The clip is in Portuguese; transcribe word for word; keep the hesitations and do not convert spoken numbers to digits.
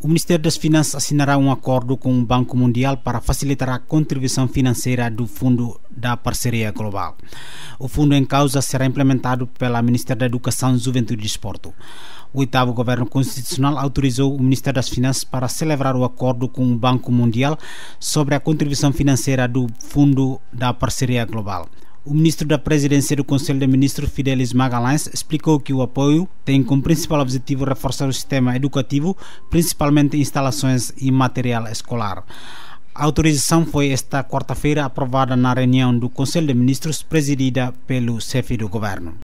O Ministério das Finanças assinará um acordo com o Banco Mundial para facilitar a contribuição financeira do Fundo da Parceria Global. O fundo em causa será implementado pelo Ministério da Educação, Juventude e Desporto. O oitavo Governo Constitucional autorizou o Ministério das Finanças para celebrar o acordo com o Banco Mundial sobre a contribuição financeira do Fundo da Parceria Global. O ministro da Presidência do Conselho de Ministros, Fidelis Magalhães, explicou que o apoio tem como principal objetivo reforçar o sistema educativo, principalmente instalações e material escolar. A autorização foi esta quarta-feira aprovada na reunião do Conselho de Ministros, presidida pelo chefe do governo.